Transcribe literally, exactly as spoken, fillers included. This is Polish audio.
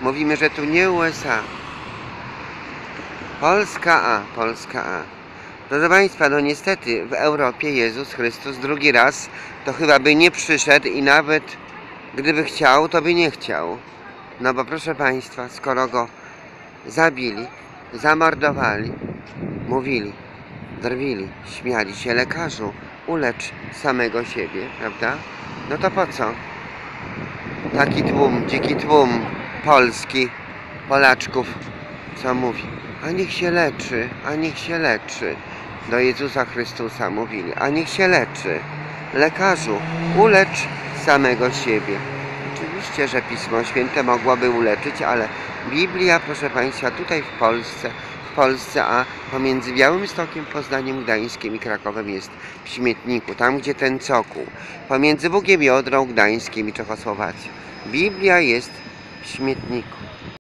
Mówimy, że tu nie U S A. Polska A, Polska A. Proszę Państwa, no niestety w Europie Jezus Chrystus drugi raz to chyba by nie przyszedł i nawet gdyby chciał, to by nie chciał. No bo proszę Państwa, skoro go zabili, zamordowali, mówili, drwili, śmiali się: lekarzu, ulecz samego siebie, prawda? No to po co? Taki tłum, dziki tłum Polski, Polaczków, co mówi: a niech się leczy, a niech się leczy. Do Jezusa Chrystusa mówili: a niech się leczy. Lekarzu, ulecz samego siebie. Oczywiście, że Pismo Święte mogłoby uleczyć, ale Biblia, proszę Państwa, tutaj w Polsce, w Polsce, a pomiędzy Białymstokiem, Poznaniem, Gdańskiem i Krakowem jest w śmietniku, tam gdzie ten cokół, pomiędzy Bugiem i Odrą, Gdańskiem i Czechosłowacją. Biblia jest w śmietniku.